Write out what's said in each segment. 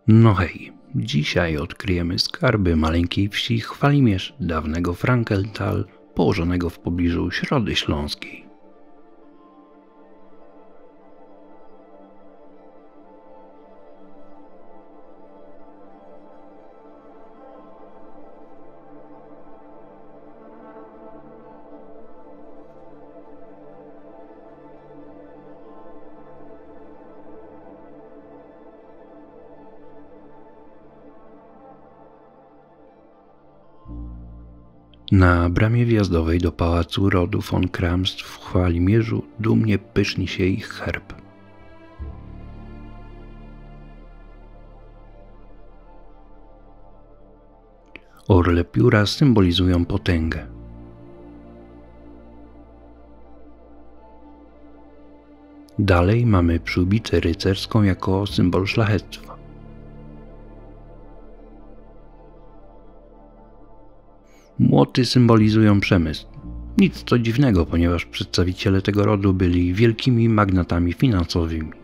No hej, dzisiaj odkryjemy skarby maleńkiej wsi Chwalimierz, dawnego Frankenthal, położonego w pobliżu Środy Śląskiej. Na bramie wjazdowej do pałacu rodu von Kramst w Chwalimierzu dumnie pyszni się ich herb. Orle pióra symbolizują potęgę. Dalej mamy przyłbicę rycerską jako symbol szlachectwa. Młoty symbolizują przemysł. Nic co dziwnego, ponieważ przedstawiciele tego rodu byli wielkimi magnatami finansowymi.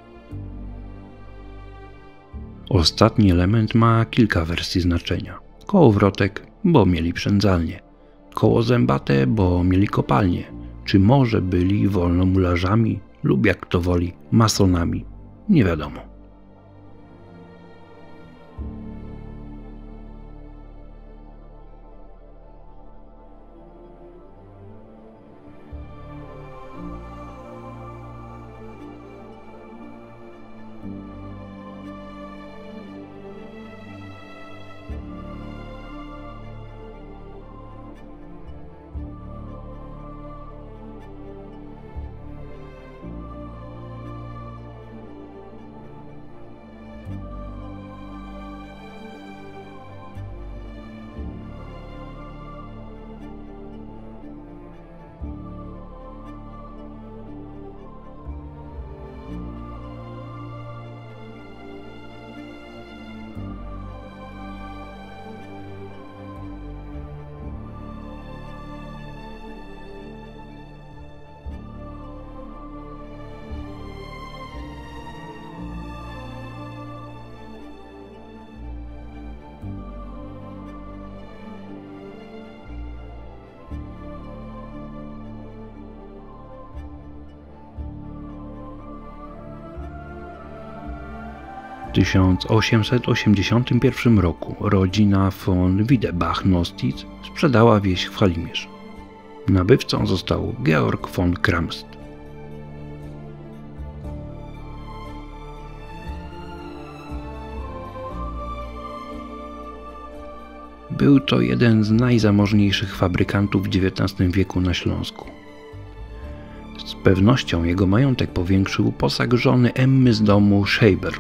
Ostatni element ma kilka wersji znaczenia. Kołowrotek, bo mieli przędzalnię. Koło zębate, bo mieli kopalnię. Czy może byli wolnomularzami lub jak kto woli masonami? Nie wiadomo. W 1881 roku rodzina von Wiedebach-Nostitz sprzedała wieś Chwalimierz. Nabywcą został Georg von Kramst. Był to jeden z najzamożniejszych fabrykantów w XIX wieku na Śląsku. Z pewnością jego majątek powiększył posag żony Emmy z domu Scheiber.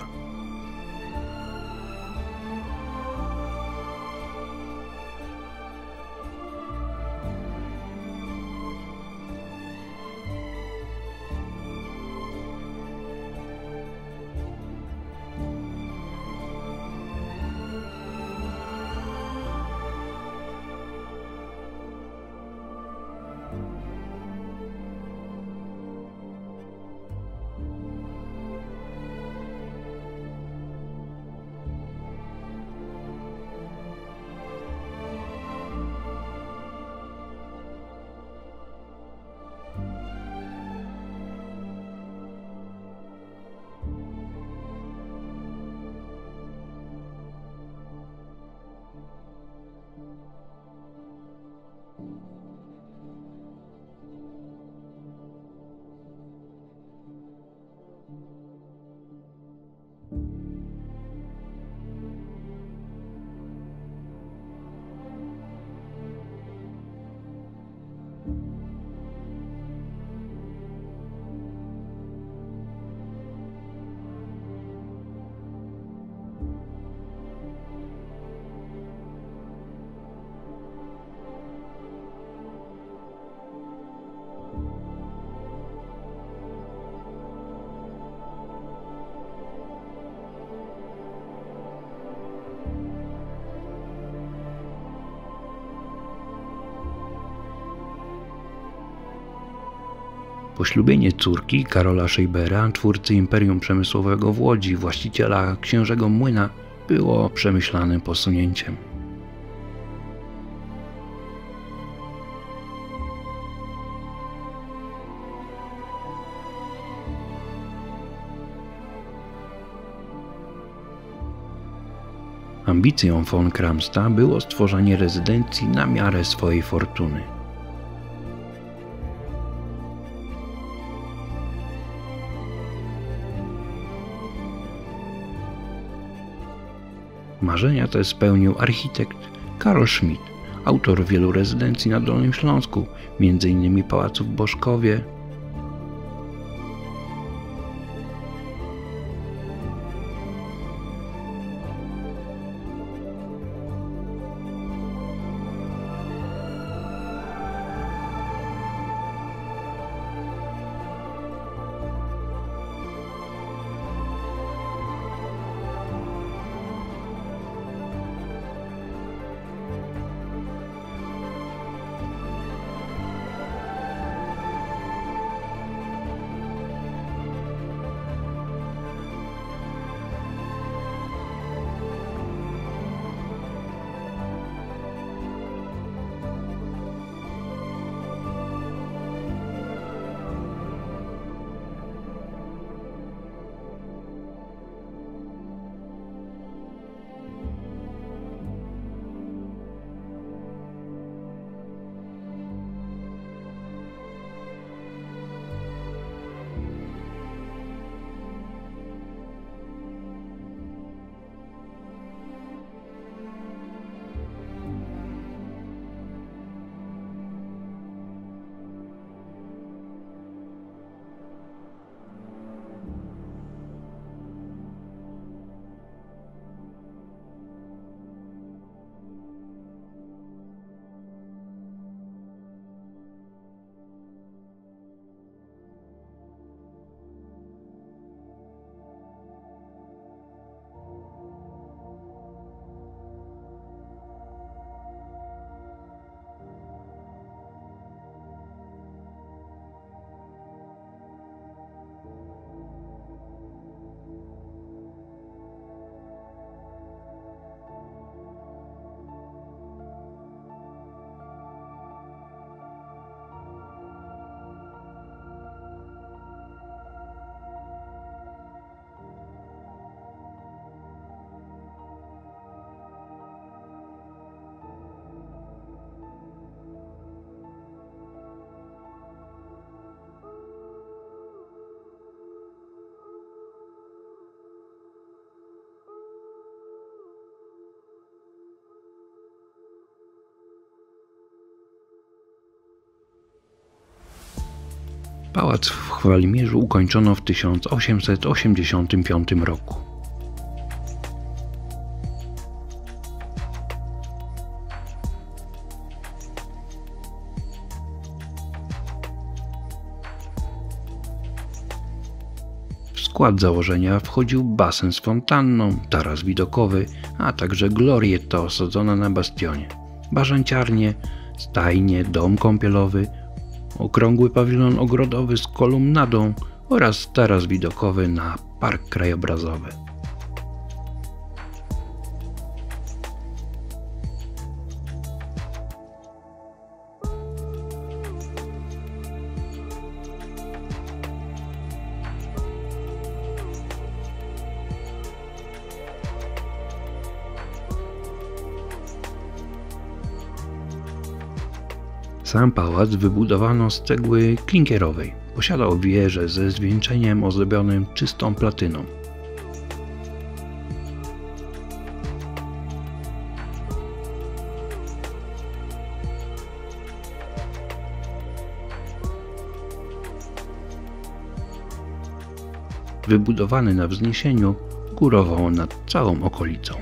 Poślubienie córki Karola Scheibera, twórcy imperium przemysłowego w Łodzi, właściciela księżego młyna, było przemyślanym posunięciem. Ambicją von Kramsta było stworzenie rezydencji na miarę swojej fortuny. Marzenia te spełnił architekt Karol Schmidt, autor wielu rezydencji na Dolnym Śląsku, m.in. pałacu w Boszkowie, Pałac w Chwalimierzu ukończono w 1885 roku. W skład założenia wchodził basen z fontanną, taras widokowy, a także glorietta osadzona na bastionie, bażanciarnie, stajnie, dom kąpielowy, okrągły pawilon ogrodowy z kolumnadą oraz taras widokowy na park krajobrazowy. Sam pałac wybudowano z cegły klinkierowej. Posiadał wieżę ze zwieńczeniem ozdobionym czystą platyną. Wybudowany na wzniesieniu, górował nad całą okolicą.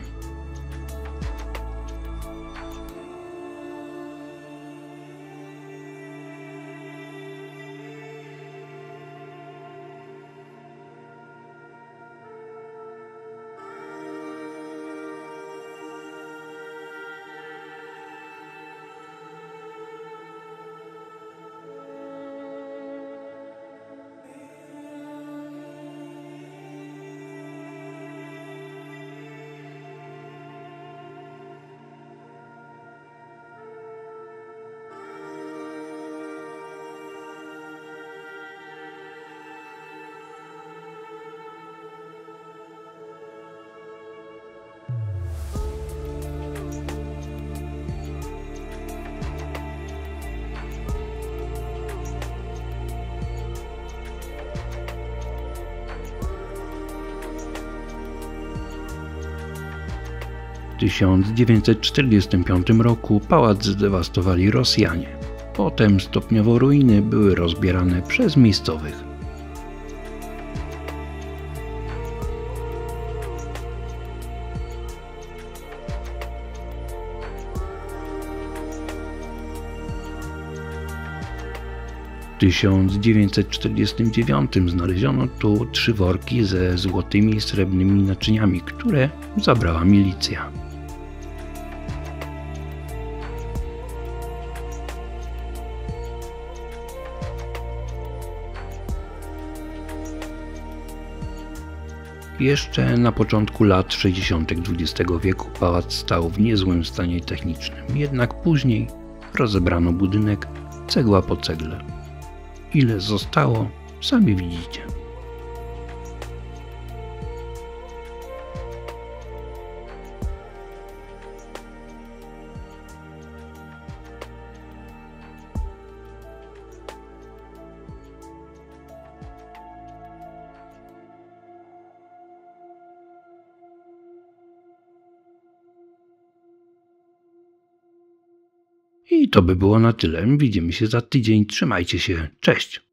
1945 roku pałac zdewastowali Rosjanie. Potem stopniowo ruiny były rozbierane przez miejscowych. W 1949 znaleziono tu 3 worki ze złotymi i srebrnymi naczyniami, które zabrała milicja. Jeszcze na początku lat 60. XX wieku pałac stał w niezłym stanie technicznym, jednak później rozebrano budynek cegła po cegle. Ile zostało, sami widzicie. I to by było na tyle. Widzimy się za tydzień. Trzymajcie się. Cześć.